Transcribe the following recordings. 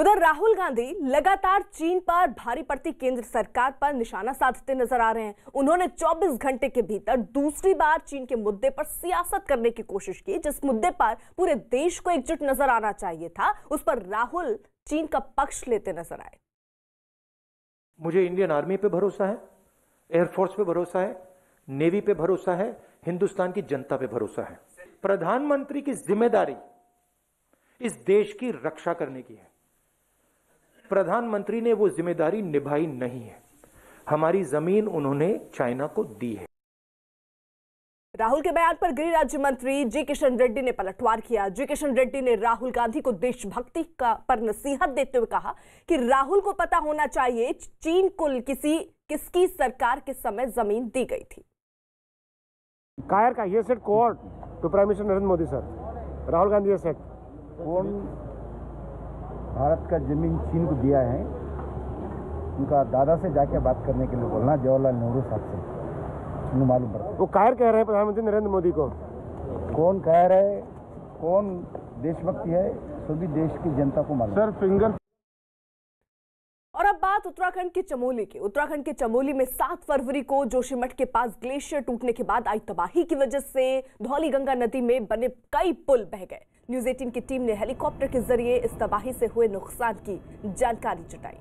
उधर राहुल गांधी लगातार चीन पर भारी पड़ती केंद्र सरकार पर निशाना साधते नजर आ रहे हैं। उन्होंने 24 घंटे के भीतर दूसरी बार चीन के मुद्दे पर सियासत करने की कोशिश की। जिस मुद्दे पर पूरे देश को एकजुट नजर आना चाहिए था, उस पर राहुल चीन का पक्ष लेते नजर आए। मुझे इंडियन आर्मी पे भरोसा है, एयरफोर्स पे भरोसा है, नेवी पे भरोसा है, हिंदुस्तान की जनता पे भरोसा है। प्रधानमंत्री की जिम्मेदारी इस देश की रक्षा करने की है। प्रधानमंत्री ने वो जिम्मेदारी निभाई नहीं है। हमारी जमीन उन्होंने चाइना को दी है। राहुल के बयान पर गृह राज्य मंत्री जी किशन रेड्डी ने पलटवार किया। जी किशन रेड्डी ने राहुल गांधी को देशभक्ति पर नसीहत देते हुए कहा कि राहुल को पता होना चाहिए चीन को किसकी सरकार के समय जमीन दी गई थी। कायर का ये set court to prime minister Narendra Modi sir. Rahul Gandhi ये सेट कौन भारत का जमीन चीन को दिया है, उनका दादा से जाके बात करने के लिए बोलना, जवाहरलाल नेहरू साहब से उन्हें मालूम पड़ता। वो कायर कह रहे हैं प्रधानमंत्री नरेंद्र मोदी को। कौन कह रहे है, कौन देशभक्ति है, सभी देश की जनता को मालूम। Sir finger. और अब बात उत्तराखंड के चमोली की। उत्तराखंड के चमोली में 7 फरवरी को जोशीमठ के पास ग्लेशियर टूटने के बाद आई तबाही की वजह से धौलीगंगा नदी में बने कई पुल बह गए। न्यूज़ 18 की टीम ने हेलीकॉप्टर के जरिए इस तबाही से हुए नुकसान की जानकारी जुटाई।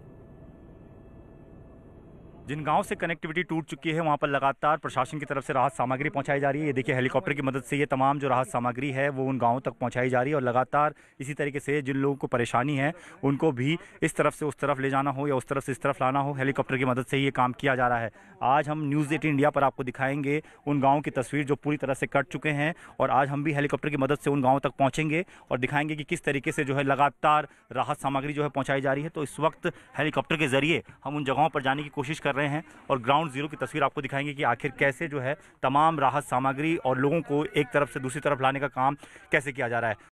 जिन गांव से कनेक्टिविटी टूट चुकी है वहां पर लगातार प्रशासन की तरफ से राहत सामग्री पहुंचाई जा रही है। ये देखिए हेलीकॉप्टर की मदद से ये तमाम जो राहत सामग्री है वो उन गांवों तक पहुंचाई जा रही है। और लगातार इसी तरीके से जिन लोगों को परेशानी है उनको भी इस तरफ से उस तरफ ले जाना हो या उस तरफ से इस तरफ लाना हो, हेलीकॉप्टर की मदद से ही ये काम किया जा रहा है। आज हम न्यूज़ 18 इंडिया पर आपको दिखाएंगे उन गाँव की तस्वीर जो पूरी तरह से कट चुके हैं। और आज हम भी हेलीकॉप्टर की मदद से उन गाँवों तक पहुँचेंगे और दिखाएंगे कि किस तरीके से जो है लगातार राहत सामग्री जो है पहुँचाई जा रही है। तो इस वक्त हेलीकॉप्टर के जरिए हम उन जगहों पर जाने की कोशिश कर रहे हैं और ग्राउंड जीरो की तस्वीर आपको दिखाएंगे कि आखिर कैसे जो है तमाम राहत सामग्री और लोगों को एक तरफ से दूसरी तरफ लाने का काम कैसे किया जा रहा है।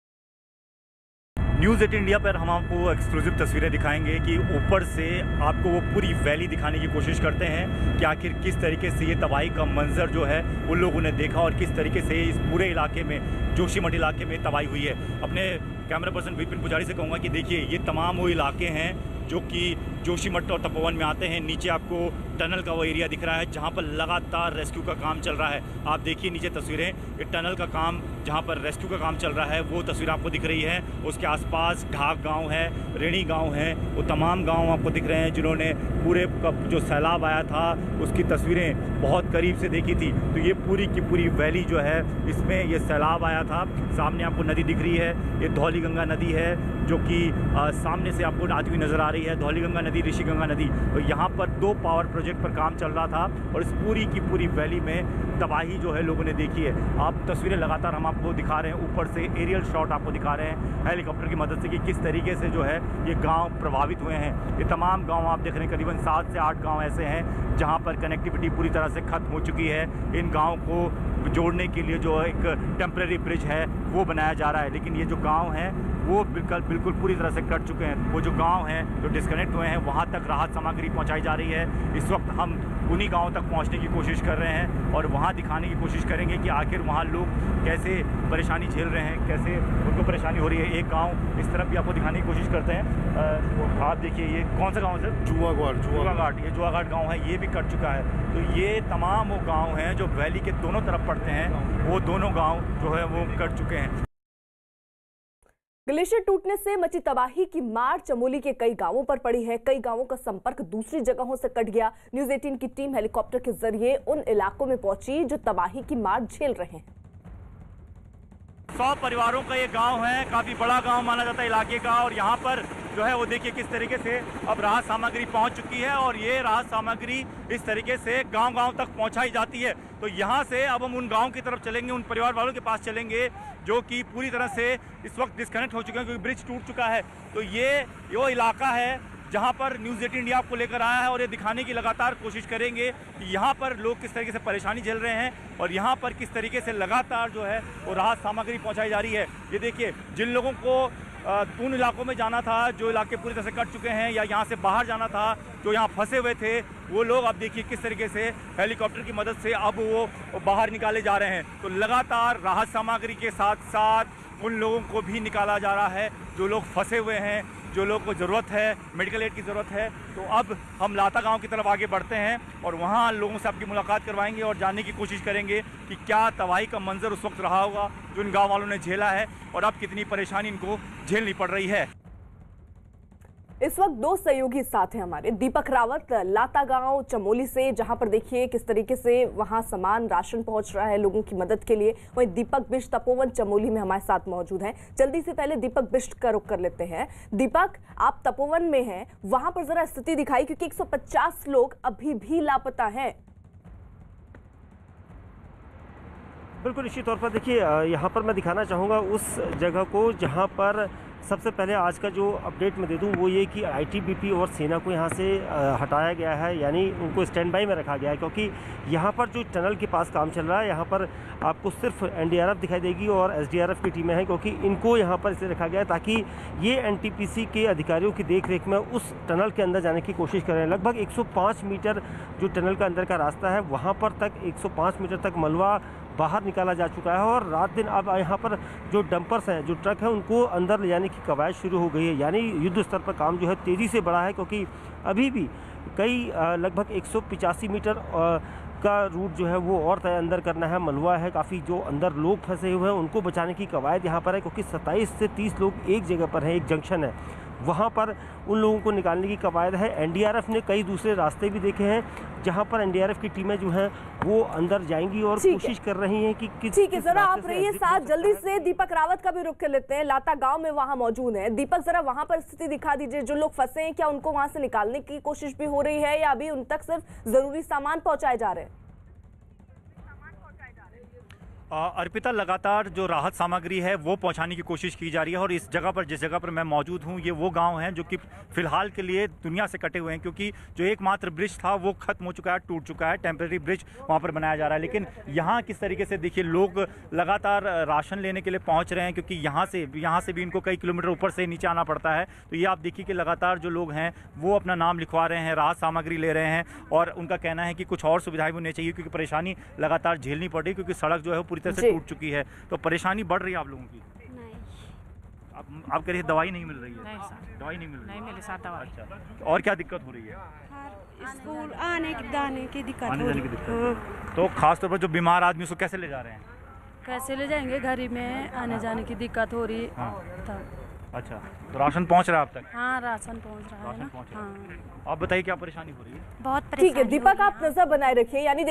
न्यूज़ 18 इंडिया पर हम आपको एक्सक्लूसिव तस्वीरें दिखाएंगे कि ऊपर से आपको वो पूरी वैली दिखाने की कोशिश करते हैं कि आखिर किस तरीके से ये तबाही का मंजर जो है उन लोगों ने देखा और किस तरीके से इस पूरे इलाके में, जोशीमठ इलाके में तबाही हुई है। अपने कैमरा पर्सन विपिन पुजारी से कहूँगा कि देखिए ये तमाम वो इलाके हैं जो कि जोशीमठ और तपोवन में आते हैं। नीचे आपको टनल का वो एरिया दिख रहा है जहाँ पर लगातार रेस्क्यू का काम चल रहा है। आप देखिए नीचे तस्वीरें, ये टनल का काम जहाँ पर रेस्क्यू का काम चल रहा है वो तस्वीर आपको दिख रही है। उसके आसपास ढाक गांव है, रेणी गांव है, वो तमाम गांव आपको दिख रहे हैं जिन्होंने पूरे जो सैलाब आया था उसकी तस्वीरें बहुत करीब से देखी थी। तो ये पूरी की पूरी वैली जो है इसमें ये सैलाब आया था। सामने आपको नदी दिख रही है, ये धौलीगंगा नदी है जो कि सामने से आपको आती हुई नज़र आ रही है। धौलीगंगा नदी, ऋषिगंगा नदी। तो यहाँ पर 2 पावर प्रोजेक्ट पर काम चल रहा था और इस पूरी की पूरी वैली में तबाही जो है लोगों ने देखी है। आप तस्वीरें लगातार हम आपको दिखा रहे हैं, ऊपर से एरियल शॉट आपको दिखा रहे हैं हेलीकॉप्टर की मदद से कि किस तरीके से जो है ये गांव प्रभावित हुए हैं। ये तमाम गांव आप देख रहे हैं, करीबन 7 से 8 गांव ऐसे हैं जहां पर कनेक्टिविटी पूरी तरह से ख़त्म हो चुकी है। इन गाँव को जोड़ने के लिए जो एक टेम्परेरी ब्रिज है वो बनाया जा रहा है, लेकिन ये जो गाँव हैं वो बिल्कुल पूरी तरह से कट चुके हैं। वो जो गांव हैं जो डिस्कनेक्ट हुए हैं वहां तक राहत सामग्री पहुंचाई जा रही है। इस वक्त हम उन्हीं गांवों तक पहुंचने की कोशिश कर रहे हैं और वहां दिखाने की कोशिश करेंगे कि आखिर वहां लोग कैसे परेशानी झेल रहे हैं, कैसे उनको परेशानी हो रही है। एक गाँव इस तरफ भी आपको दिखाने की कोशिश करते हैं। आप देखिए ये कौन सा गाँव है सर? जुआघाट। ये जुआघाट गाँव है, ये भी कट चुका है। तो ये तमाम वो गाँव हैं जो वैली के दोनों तरफ पड़ते हैं, वो दोनों गाँव जो है वो कट चुके हैं। ग्लेशियर टूटने से मची तबाही की मार चमोली के कई गांवों पर पड़ी है। कई गांवों का संपर्क दूसरी जगहों से कट गया। न्यूज़ 18 की टीम हेलीकॉप्टर के जरिए उन इलाकों में पहुंची जो तबाही की मार झेल रहे हैं। 100 परिवारों का ये गांव है, काफ़ी बड़ा गांव माना जाता है इलाके का। और यहाँ पर जो है वो देखिए किस तरीके से अब राहत सामग्री पहुँच चुकी है और ये राहत सामग्री इस तरीके से गांव-गांव तक पहुँचाई जाती है। तो यहाँ से अब हम उन गांव की तरफ चलेंगे, उन परिवार वालों के पास चलेंगे जो कि पूरी तरह से इस वक्त डिस्कनेक्ट हो चुके हैं क्योंकि ब्रिज टूट चुका है। तो ये वो इलाका है जहाँ पर न्यूज़ 18 इंडिया आपको लेकर आया है और ये दिखाने की लगातार कोशिश करेंगे कि यहाँ पर लोग किस तरीके से परेशानी झेल रहे हैं और यहाँ पर किस तरीके से लगातार जो है वो राहत सामग्री पहुँचाई जा रही है। ये देखिए जिन लोगों को उन इलाकों में जाना था जो इलाके पूरी तरह से कट चुके हैं या यहाँ से बाहर जाना था जो यहाँ फंसे हुए थे, वो लोग अब देखिए किस तरीके से हेलीकॉप्टर की मदद से अब वो बाहर निकाले जा रहे हैं। तो लगातार राहत सामग्री के साथ साथ उन लोगों को भी निकाला जा रहा है जो लोग फंसे हुए हैं जो लोगों को ज़रूरत है, मेडिकल एड की ज़रूरत है। तो अब हम लाता गांव की तरफ आगे बढ़ते हैं और वहां लोगों से आपकी मुलाकात करवाएंगे और जानने की कोशिश करेंगे कि क्या तबाही का मंजर उस वक्त रहा होगा जो इन गाँव वालों ने झेला है और अब कितनी परेशानी इनको झेलनी पड़ रही है। इस वक्त दो सहयोगी साथ हैं हमारे, दीपक रावत लाता गांव चमोली से, जहां पर देखिए किस तरीके से वहां सामान राशन पहुंच रहा है लोगों की मदद के लिए। वहीं दीपक बिष्ट तपोवन चमोली में हमारे साथ मौजूद हैं। जल्दी से पहले दीपक बिष्ट का रुख कर लेते हैं। दीपक, आप तपोवन में हैं, वहां पर जरा स्थिति दिखाई, क्योंकि 150 लोग अभी भी लापता हैं। बिल्कुल निश्चित तौर पर देखिए, यहाँ पर मैं दिखाना चाहूँगा उस जगह को जहाँ पर सबसे पहले आज का जो अपडेट मैं दे दूँ वो ये कि आईटीबीपी और सेना को यहाँ से हटाया गया है, यानी उनको स्टैंड बाई में रखा गया है, क्योंकि यहाँ पर जो टनल के पास काम चल रहा है यहाँ पर आपको सिर्फ एनडीआरएफ दिखाई देगी और एसडीआरएफ की टीमें हैं, क्योंकि इनको यहाँ पर इसलिए रखा गया है ताकि ये एनटीपीसी के अधिकारियों की देखरेख में उस टनल के अंदर जाने की कोशिश करें। लगभग 105 मीटर जो टनल का अंदर का रास्ता है वहाँ पर तक 105 मीटर तक मलबा बाहर निकाला जा चुका है और रात दिन अब यहाँ पर जो डंपर्स हैं, जो ट्रक हैं, उनको अंदर ले जाने की कवायद शुरू हो गई है। यानी युद्ध स्तर पर काम जो है तेज़ी से बढ़ा है, क्योंकि अभी भी कई लगभग 185 मीटर का रूट जो है वो और तय अंदर करना है। मलबा है, काफ़ी जो अंदर लोग फंसे हुए हैं उनको बचाने की कवायद यहाँ पर है, क्योंकि 27 से 30 लोग एक जगह पर हैं, एक जंक्शन है, वहाँ पर उन लोगों को निकालने की कवायद है। एनडीआरएफ ने कई दूसरे रास्ते भी देखे हैं जहाँ पर एनडीआरएफ की टीमें जो हैं वो अंदर जाएंगी और कोशिश कर रही हैं कि ठीक है, जरा आप रहिए साथ। जल्दी से दीपक रावत का भी रुख कर लेते हैं, लाता गांव में वहां मौजूद है। दीपक, जरा वहां पर स्थिति दिखा दीजिए, जो लोग फंसे हैं क्या उनको वहां से निकालने की कोशिश भी हो रही है या अभी उन तक सिर्फ जरूरी सामान पहुंचाए जा रहे हैं? अर्पिता, लगातार जो राहत सामग्री है वो पहुंचाने की कोशिश की जा रही है और इस जगह पर, जिस जगह पर मैं मौजूद हूं, ये वो गांव हैं जो कि फिलहाल के लिए दुनिया से कटे हुए हैं, क्योंकि जो एकमात्र ब्रिज था वो खत्म हो चुका है, टूट चुका है। टेम्परेरी ब्रिज वहां पर बनाया जा रहा है, लेकिन यहाँ किस तरीके से देखिए लोग लगातार राशन लेने के लिए पहुँच रहे हैं, क्योंकि यहाँ से भी इनको कई किलोमीटर ऊपर से नीचे आना पड़ता है। तो ये आप देखिए कि लगातार जो लोग हैं वो अपना नाम लिखवा रहे हैं, राहत सामग्री ले रहे हैं और उनका कहना है कि कुछ और सुविधाएं भी होनी चाहिए, क्योंकि परेशानी लगातार झेलनी पड़ रही है, क्योंकि सड़क जो है पूरी तरह से टूट चुकी है। तो परेशानी बढ़ रही है आप लोगों की? नहीं। आप कह रही दवाई नहीं मिल रही है? नहीं सर, दवाई नहीं मिल रही? नहीं मिली सर दवाई। अच्छा, और क्या दिक्कत हो रही है? स्कूल आने की दिक्कत आने हो जाने रही की है। दिक्कत। तो खासतौर पर जो बीमार आदमी उसको कैसे ले जा रहे हैं? कैसे ले जाएंगे, घर में आने जाने की दिक्कत हो रही है। अच्छा, तो राशन पहुंच रहा है अब तक? हाँ, राशन पहुंच रहा है ना। हाँ। आप बताइए क्या परेशानी हो रही है? बहुत परेशानी। ठीक है दीपक, आप नजर बनाए रखिए। यानी